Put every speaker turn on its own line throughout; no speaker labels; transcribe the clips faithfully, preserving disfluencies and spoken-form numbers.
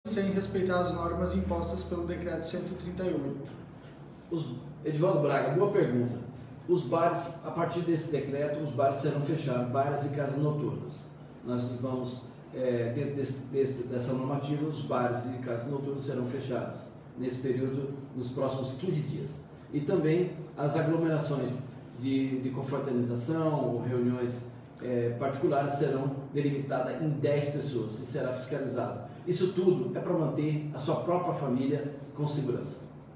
sem respeitar as normas impostas pelo decreto cento e trinta e oito.
Os, Edivaldo Braga, boa pergunta. Os bares, a partir desse decreto, os bares serão fechados, bares e casas noturnas. Nós vamos, é, dentro desse, desse, dessa normativa, os bares e casas noturnas serão fechadas nesse período, nos próximos quinze dias. E também as aglomerações de, de confraternização ou reuniões é, particulares serão delimitadas em dez pessoas e será fiscalizado. Isso tudo é para manter a sua própria família com segurança.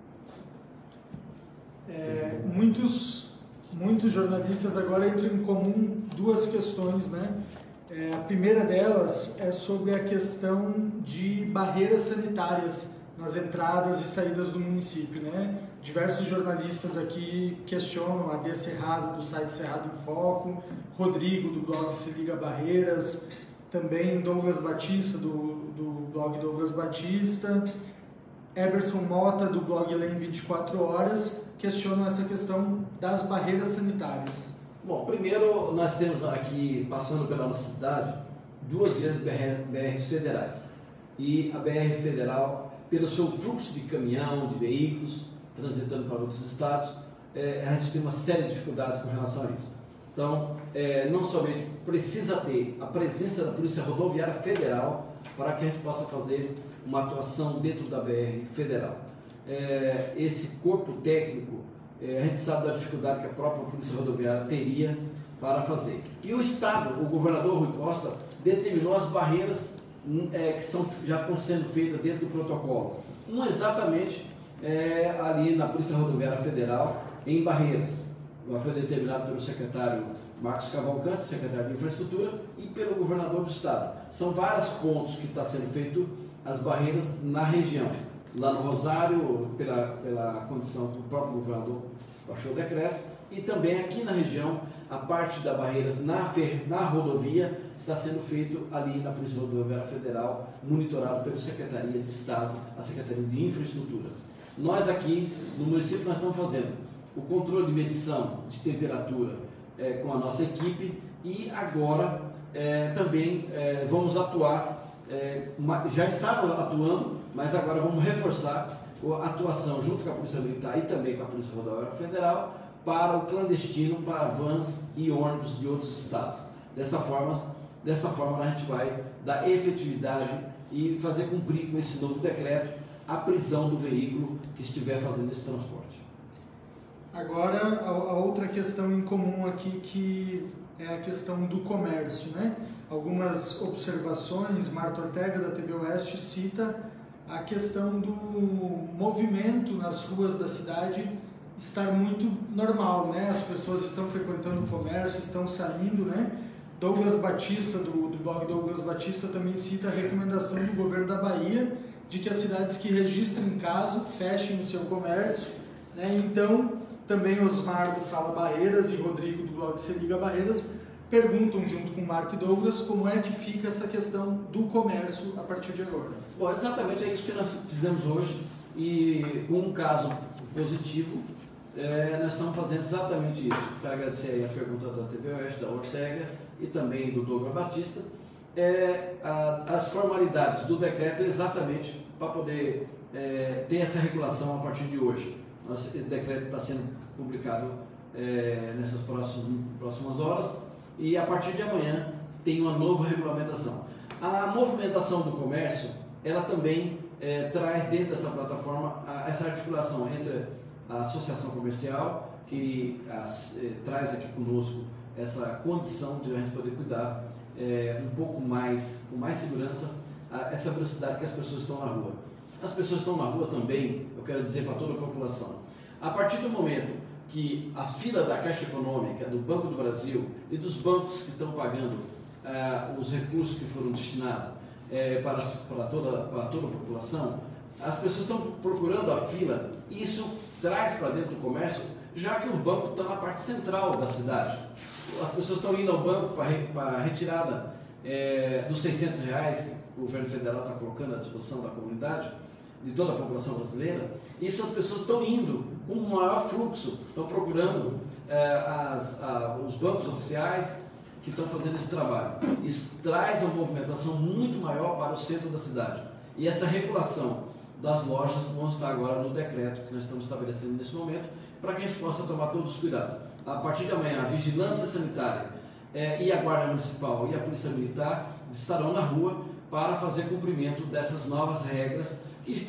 É, muitos, muitos jornalistas agora entram em comum duas questões, né? É, a primeira delas é sobre a questão de barreiras sanitárias nas entradas e saídas do município, né? Diversos jornalistas aqui questionam a D Cerrado, do site Cerrado em Foco, Rodrigo, do blog Se Liga Barreiras, também Douglas Batista, do, do blog Douglas Batista, Eberson Mota, do blog Lem vinte e quatro horas, questionam essa questão das barreiras sanitárias.
Bom, primeiro nós temos aqui, passando pela nossa cidade, duas grandes B Rs federais. E a B R federal, pelo seu fluxo de caminhão, de veículos, transitando para outros estados, é, a gente tem uma série de dificuldades com relação a isso. Então, é, não somente precisa ter a presença da Polícia Rodoviária Federal para que a gente possa fazer uma atuação dentro da B R federal. É, esse corpo técnico, é, a gente sabe da dificuldade que a própria Polícia Rodoviária teria para fazer. E o Estado, o governador Rui Costa, determinou as barreiras é, que são, já estão sendo feitas dentro do protocolo. Não exatamente é, ali na Polícia Rodoviária Federal, em Barreiras. Foi determinado pelo secretário Marcos Cavalcante, secretário de Infraestrutura, e pelo governador do Estado. São vários pontos que está sendo feito as barreiras na região. Lá no Rosário, pela, pela condição do próprio governador baixou o decreto, e também aqui na região, a parte das barreiras na, na rodovia está sendo feito ali na Polícia Rodoviária Federal, monitorado pela Secretaria de Estado, a Secretaria de Infraestrutura. Nós aqui no município nós estamos fazendo o controle de medição de temperatura é, com a nossa equipe, e agora é, também é, vamos atuar, é, já estava atuando, mas agora vamos reforçar a atuação junto com a Polícia Militar e também com a Polícia Rodoviária Federal para o clandestino, para vans e ônibus de outros estados. Dessa forma, dessa forma a gente vai dar efetividade e fazer cumprir com esse novo decreto a prisão do veículo que estiver fazendo esse transporte.
Agora, a outra questão em comum aqui, que é a questão do comércio, né? Algumas observações, Marta Ortega, da T V Oeste, cita a questão do movimento nas ruas da cidade estar muito normal, né? As pessoas estão frequentando o comércio, estão saindo, né? Douglas Batista, do, do blog Douglas Batista, também cita a recomendação do governo da Bahia de que as cidades que registrem caso fechem o seu comércio, né? Então, também Osmar do Fala Barreiras e Rodrigo do blog Se Liga Barreiras perguntam junto com Marta e Douglas como é que fica essa questão do comércio a partir de agora.
Bom, exatamente é isso que nós fizemos hoje, e com um caso positivo, é, nós estamos fazendo exatamente isso. Quero agradecer aí a pergunta da T V Oeste, da Ortega e também do Douglas Batista. É, a, as formalidades do decreto é exatamente para poder é, ter essa regulação a partir de hoje. Nossa, esse decreto está sendo publicado é, nessas próximas, próximas horas, e a partir de amanhã tem uma nova regulamentação. A movimentação do comércio, ela também é, traz dentro dessa plataforma a, essa articulação entre a associação comercial, que as, é, traz aqui conosco essa condição de a gente poder cuidar é, um pouco mais, com mais segurança, a, essa velocidade que as pessoas estão na rua. As pessoas estão na rua também, eu quero dizer para toda a população, a partir do momento que a fila da Caixa Econômica, do Banco do Brasil e dos bancos que estão pagando uh, os recursos que foram destinados uh, para, para, toda, para toda a população, as pessoas estão procurando a fila, e isso traz para dentro do comércio, já que o banco está na parte central da cidade. As pessoas estão indo ao banco para, para a retirada uh, dos seiscentos reais que o governo federal está colocando à disposição da comunidade, de toda a população brasileira. Isso, as pessoas estão indo com um maior fluxo, estão procurando eh, as, a, os bancos oficiais que estão fazendo esse trabalho. Isso traz uma movimentação muito maior para o centro da cidade. E essa regulação das lojas vão estar agora no decreto que nós estamos estabelecendo nesse momento, para que a gente possa tomar todos os cuidados. A partir de amanhã, a vigilância sanitária eh, e a Guarda Municipal e a Polícia Militar estarão na rua para fazer cumprimento dessas novas regras